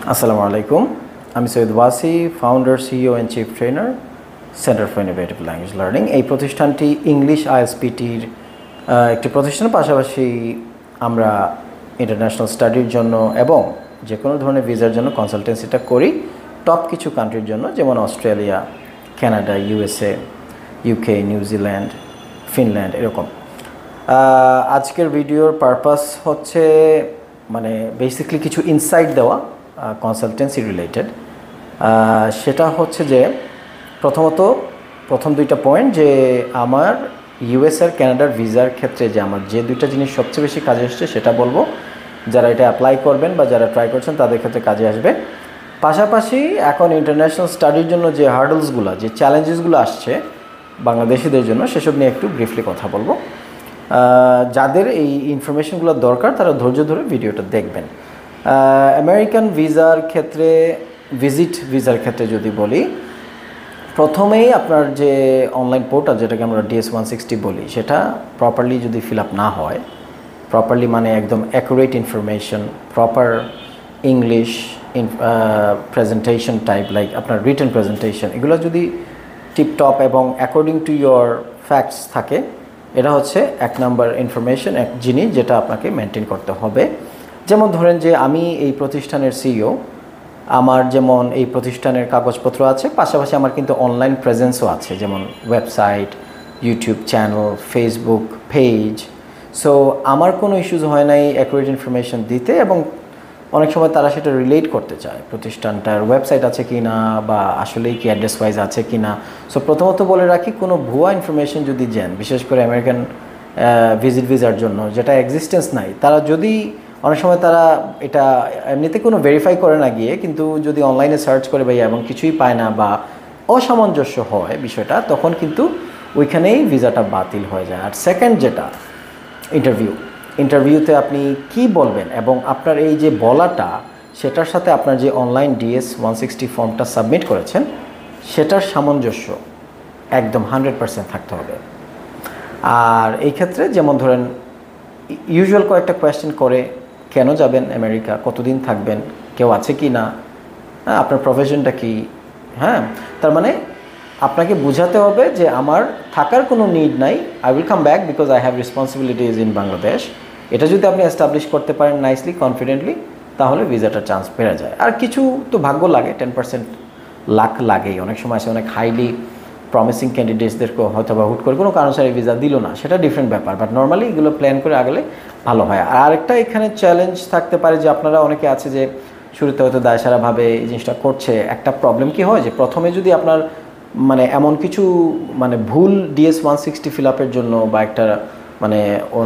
আসসালামু আলাইকুম। আমি Syed Wasi, founder, CEO and chief trainer, centre for innovative language learning. এই প্রতিষ্ঠানটি ইংলিশ আইএসপিটির একটি প্রতিষ্ঠানের পাশাপাশি আমরা ইন্টারন্যাশনাল স্টাডির জন্য এবং যে কোনো ধরনের ভিসার জন্য কনসালটেন্সিটা করি টপ কিছু কান্ট্রির জন্য, যেমন Australia, Canada, USA, UK, New Zealand, Finland, এরকম। আজকের ভিডিওর পারপাস হচ্ছে মানে বেসিক্যালি কিছু ইনসাইট দেওয়া কনসালটেন্সি রিলেটেড। সেটা হচ্ছে যে প্রথম দুইটা পয়েন্ট, যে আমার ইউএস আর কানাডার ভিসার ক্ষেত্রে যে আমার যে দুইটা জিনিস সবচেয়ে বেশি কাজে আসছে সেটা বলবো। যারা এটা অ্যাপ্লাই করবেন বা যারা ট্রাই করছেন তাদের ক্ষেত্রে কাজে আসবে। পাশাপাশি এখন ইন্টারন্যাশনাল স্টাডির জন্য যে হার্ডলসগুলো, যে চ্যালেঞ্জেসগুলো আসছে বাংলাদেশিদের জন্য, সেসব নিয়ে একটু ব্রিফলি কথা বলবো। যাদের এই ইনফরমেশনগুলো দরকার তারা ধৈর্য ধরে ভিডিওটা দেখবেন। আমেরিকান ভিসার ক্ষেত্রে, ভিজিট ভিসার ক্ষেত্রে যদি বলি, প্রথমেই আপনার যে অনলাইন পোর্টাল, যেটাকে আমরা DS-160 বলি, সেটা প্রপারলি যদি ফিল আপ না হয়, প্রপারলি মানে একদম accurate information, proper English presentation type, like আপনার রিটেন প্রেজেন্টেশন, এগুলো যদি টিপটপ এবং অ্যাকর্ডিং টু ইয়োর ফ্যাক্টস থাকে, এটা হচ্ছে এক নাম্বার ইনফরমেশন, এক জিনিস যেটা আপনাকে মেনটেন করতে হবে। যেমন ধরেন যে আমি এই প্রতিষ্ঠানের সিইও, আমার যেমন এই প্রতিষ্ঠানের কাগজপত্র আছে, পাশাপাশি আমার কিন্তু অনলাইন প্রেজেন্সও আছে, যেমন website, YouTube channel, Facebook page. So আমার কোনো ইস্যুজ হয় নাই অ্যাকুরেট ইনফরমেশন দিতে, এবং অনেক সময় তারা সেটা রিলেট করতে চায় প্রতিষ্ঠানটার ওয়েবসাইট আছে কি না, বা আসলেই কি অ্যাড্রেস ওয়াইজ আছে কি না। সো প্রথমত বলে রাখি, কোনো ভুয়া ইনফরমেশন যদি দেন, বিশেষ করে আমেরিকান ভিজিট ভিসার জন্য যেটা এক্সিস্টেন্স নাই, তারা যদি অনেক সময় তারা এটা এমনিতে কোনো ভেরিফাই করে না গিয়ে, কিন্তু যদি অনলাইনে সার্চ করে ভাই এবং কিছুই পায় না বা অসামঞ্জস্য হয় বিষয়টা, তখন কিন্তু ওইখানেই ভিসাটা বাতিল হয়ে যায়। আর সেকেন্ড যেটা, ইন্টারভিউতে আপনি কি বলবেন এবং আপনার এই যে বলাটা, সেটার সাথে আপনার যে অনলাইন DS-160 ফর্মটা সাবমিট করেছেন সেটার সামঞ্জস্য একদম 100% থাকতে হবে। আর এই ক্ষেত্রে যেমন ধরেন ইউজুয়াল কয়েকটা কোয়েশ্চেন করে, কেন যাবেন আমেরিকা, কতদিন থাকবেন, কেউ আছে কি না, আপনার প্রফেশনটা কি, হ্যাঁ, তার মানে আপনাকে বোঝাতে হবে যে আমার থাকার কোনো নিড নাই, I will come back because I have responsibilities in Bangladesh. এটা যদি আপনি এস্টাবলিশ করতে পারেন নাইসলি, কনফিডেন্টলি, তাহলে ভিসাটার চান্স বেড়ে যায়। আর কিছু তো ভাগ্য লাগে, 10% লাক লাগেই। অনেক সময় আছে অনেক হাইলি প্রমিসিং ক্যান্ডিডেটসদেরকে হয়তো বা হুট করে কোনো কারণে ভিসা দিল না, সেটা ডিফারেন্ট ব্যাপার, বাট নর্মালি এগুলো প্ল্যান করে আগলে ভালো হয়। আর আরেকটা এখানে চ্যালেঞ্জ থাকতে পারে যে আপনারা অনেকে আছে যে শুরুতে হয়তো দায়সারাভাবে এই জিনিসটা করছে। একটা প্রবলেম কি হয় যে প্রথমে যদি আপনার মানে এমন কিছু মানে ভুল DS-160 ফিল আপের জন্য বা একটা মানে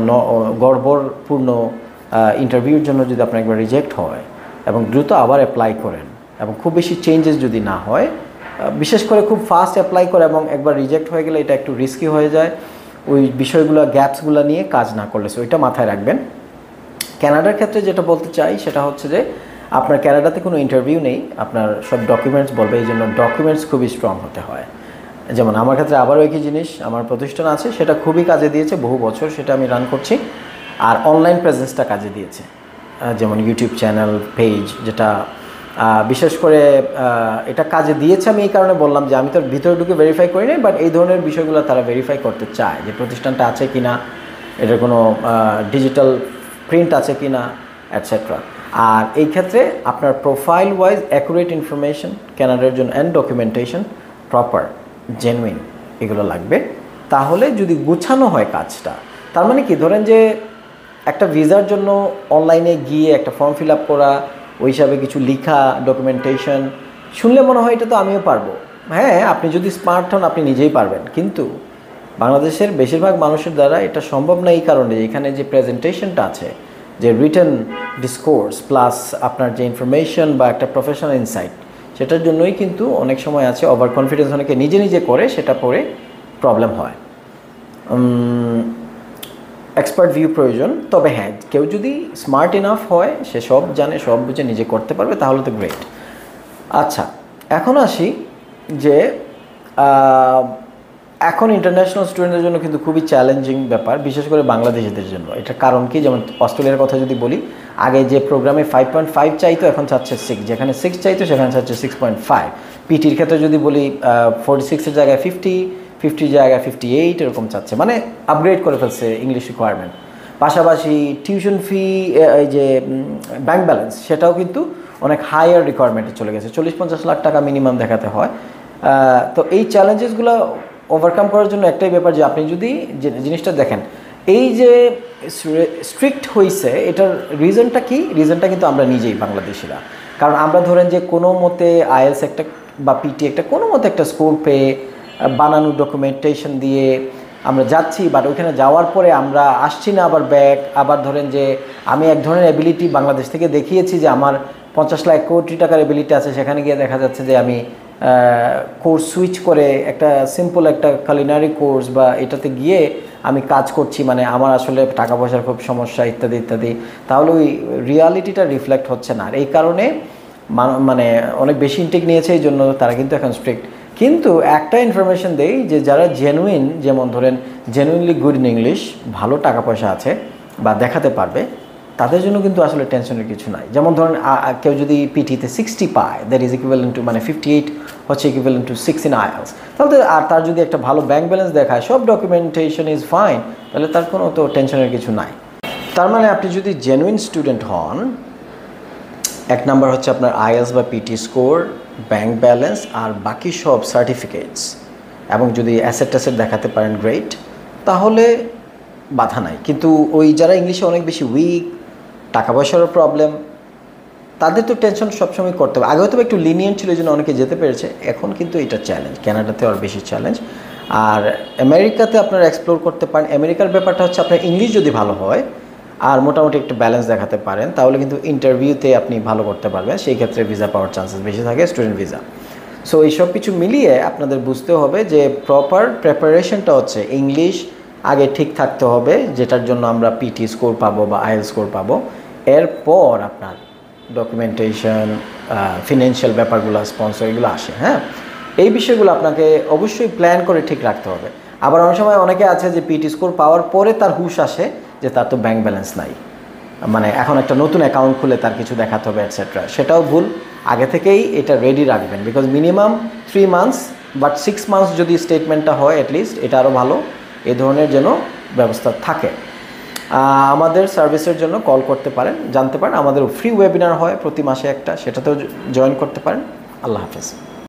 গড়বড়পূর্ণ ইন্টারভিউর জন্য যদি আপনার একবার রিজেক্ট হয় এবং দ্রুত আবার অ্যাপ্লাই করেন এবং খুব বেশি চেঞ্জেস যদি না হয়, বিশেষ করে খুব ফাস্ট অ্যাপ্লাই করে এবং একবার রিজেক্ট হয়ে গেলে এটা একটু রিস্কি হয়ে যায় ওই বিষয়গুলো, গ্যাপসগুলো নিয়ে কাজ না করলে। সো ওইটা মাথায় রাখবেন। কানাডার ক্ষেত্রে যেটা বলতে চাই সেটা হচ্ছে যে আপনার কানাডাতে কোনো ইন্টারভিউ নেই, আপনার সব ডকুমেন্টস বলবে, এই জন্য ডকুমেন্টস খুবই স্ট্রং হতে হয়। যেমন আমার ক্ষেত্রে আবারও একই জিনিস, আমার প্রতিষ্ঠান আছে, সেটা খুবই কাজে দিয়েছে, বহু বছর সেটা আমি রান করছি। আর অনলাইন প্রেজেন্সটা কাজে দিয়েছে, যেমন ইউটিউব চ্যানেল, পেজ, যেটা বিশেষ করে এটা কাজে দিয়েছে। আমি এই কারণে বললাম যে আমি তো ভিতরে ঢুকে ভেরিফাই করি নাই, বাট এই ধরনের বিষয়গুলো তারা ভেরিফাই করতে চায় যে প্রতিষ্ঠানটা আছে কি না, এটার কোনো ডিজিটাল প্রিন্ট আছে কি না, অ্যাটসেট্রা। আর এই ক্ষেত্রে আপনার প্রোফাইল ওয়াইজ অ্যাকুরেট ইনফরমেশন কানাডার জন্য অ্যান্ড ডকুমেন্টেশন প্রপার, জেনুইন, এগুলো লাগবে। তাহলে যদি গুছানো হয় কাজটা, তার মানে কি, ধরেন যে একটা ভিসার জন্য অনলাইনে গিয়ে একটা ফর্ম ফিল আপ করা, ওই হিসাবে কিছু লিখা, ডকুমেন্টেশন, শুনলে মনে হয় এটা তো আমিও পারবো। হ্যাঁ, আপনি যদি স্মার্ট হন আপনি নিজেই পারবেন, কিন্তু বাংলাদেশের বেশিরভাগ মানুষের দ্বারা এটা সম্ভব না। এই কারণে এখানে যে প্রেজেন্টেশনটা আছে, যে রিটেন ডিসকোর্স প্লাস আপনার যে ইনফরমেশন বা একটা প্রফেশনাল ইনসাইট, সেটার জন্যই কিন্তু অনেক সময় আছে ওভার কনফিডেন্স অনেকে নিজে নিজে করে, সেটা পরে প্রবলেম হয়। এক্সপার্ট ভিউ প্রয়োজন। তবে হ্যাঁ, কেউ যদি স্মার্ট ইনাফ হয়, সে সব জানে, সব বুঝে, নিজে করতে পারবে, তাহলে তো গ্রেট। আচ্ছা, এখন আসি যে এখন ইন্টারন্যাশনাল স্টুডেন্টদের জন্য কিন্তু খুবই চ্যালেঞ্জিং ব্যাপার, বিশেষ করে বাংলাদেশিদের জন্য। এটার কারণ কি, যেমন অস্ট্রেলিয়ার কথা যদি বলি, আগে যে প্রোগ্রামে 5.5 চাইতো এখন চাচ্ছে 6, যেখানে 6 চাইতো সেখানে চাচ্ছে 6.5। পিটির ক্ষেত্রে যদি বলি 46-এর জায়গায় 50 জায়গায় 58 এরকম চাচ্ছে, মানে আপগ্রেড করে ফেলছে ইংলিশ রিকোয়ারমেন্ট। পাশাপাশি টিউশন ফি, এই যে ব্যাংক ব্যালেন্স, সেটাও কিন্তু অনেক হায়ার রিকোয়ারমেন্টে চলে গেছে, 40-50 লাখ টাকা মিনিমাম দেখাতে হয়। তো এই চ্যালেঞ্জেসগুলো ওভারকাম করার জন্য একটাই ব্যাপার যে আপনি যদি জিনিসটা দেখেন, এই যে স্ট্রিক্ট হয়েছে এটার রিজনটা কি? রিজনটা কিন্তু আমরা নিজেই বাংলাদেশিরা। কারণ আমরা ধরেন যে কোনো মতে আইএলস একটা বা পিটি একটা কোনো মতে একটা স্কোর পেয়ে বানানো ডকুমেন্টেশন দিয়ে আমরা যাচ্ছি, বাট ওইখানে যাওয়ার পরে আমরা আসছি না আবার ব্যাক। আবার ধরেন যে আমি এক ধরনের অ্যাবিলিটি বাংলাদেশ থেকে দেখিয়েছি যে আমার 50 লাখ কোটি টাকার অ্যাবিলিটি আছে, সেখানে গিয়ে দেখা যাচ্ছে যে আমি কোর্স সুইচ করে একটা সিম্পল একটা কালিনারি কোর্স বা এটাতে গিয়ে আমি কাজ করছি, মানে আমার আসলে টাকা পয়সার খুব সমস্যা ইত্যাদি ইত্যাদি, তাহলে ওই রিয়ালিটিটা রিফ্লেক্ট হচ্ছে না। আর এই কারণে মানে অনেক বেশি ইনটেক নিয়েছে, এই জন্য তারা কিন্তু এখন স্ট্রিক্ট। কিন্তু একটা ইনফরমেশন দেই যে যারা জেনুইন, যেমন ধরেন জেনুইনলি গুড ইন ইংলিশ, ভালো টাকা পয়সা আছে বা দেখাতে পারবে, তাদের জন্য কিন্তু আসলে টেনশনের কিছু নাই। যেমন ধরেন কেউ যদি পিটিতে 60 পায়, দ্যাট ইজ ইকুইভ্যালেন্ট টু, মানে 58 হচ্ছে ইকুইভ্যালেন্ট টু 6 ইন আইএলস, তাহলে আর তার যদি একটা ভালো ব্যাংক ব্যালেন্স দেখায়, সব ডকুমেন্টেশন ইজ ফাইন, তাহলে তার কোনো তো টেনশনের কিছু নাই। তার মানে আপনি যদি জেনুইন স্টুডেন্ট হন, এক নাম্বার হচ্ছে আপনার আইএলস বা পিটি স্কোর, ব্যাংক ব্যালেন্স আর বাকি সব সার্টিফিকেটস, এবং যদি অ্যাসেট ট্যাসেট দেখাতে পারেন গ্রেট, তাহলে বাধা নাই। কিন্তু ওই যারা ইংলিশে অনেক বেশি উইক, টাকা পয়সারও প্রবলেম, তাদের তো টেনশন সবসময় করতে হবে। আগে হয়তো একটু লিনিয়েন্ট ছিল, এই জন্য অনেকে যেতে পেরেছে, এখন কিন্তু এটা চ্যালেঞ্জ। কানাডাতে আর বেশি চ্যালেঞ্জ। আর আমেরিকাতে আপনারা এক্সপ্লোর করতে পারেন। আমেরিকার ব্যাপারটা হচ্ছে আপনার ইংলিশ যদি ভালো হয় আর মোটামুটি একটু ব্যালেন্স দেখাতে পারেন, তাহলে কিন্তু ইন্টারভিউতে আপনি ভালো করতে পারবেন, সেই ক্ষেত্রে ভিসা পাওয়ার চান্সেস বেশি থাকে, স্টুডেন্ট ভিসা। সো এই সব কিছু মিলিয়ে আপনাদের বুঝতে হবে যে প্রপার প্রিপারেশনটা হচ্ছে ইংলিশ আগে ঠিক থাকতে হবে, যেটার জন্য আমরা পিটি স্কোর পাবো বা আইএলস স্কোর পাবো। এরপর আপনার ডকুমেন্টেশন, ফিনান্সিয়াল ব্যাপারগুলো, স্পন্সর, এগুলো আসে। হ্যাঁ, এই বিষয়গুলো আপনাকে অবশ্যই প্ল্যান করে ঠিক রাখতে হবে। আবার অনেক সময় অনেকে আছে যে পিটি স্কোর পাওয়ার পরে তার হুশ আসে যে তার তো ব্যাংক ব্যালেন্স নাই, মানে এখন একটা নতুন অ্যাকাউন্ট খুলে তার কিছু দেখাতে হবে এটসেট্রা। সেটাও ভুল। আগে থেকেই এটা রেডি রাখবেন, because minimum 3 months but 6 months যদি স্টেটমেন্টটা হয় অ্যাটলিস্ট, এটা আরও ভালো। এ ধরনের যেন ব্যবস্থা থাকে। আমাদের সার্ভিসের জন্য কল করতে পারেন, জানতে পারেন। আমাদের ফ্রি ওয়েবিনার হয় প্রতি মাসে একটা, সেটাতেও জয়েন করতে পারেন। আল্লাহ হাফেজ।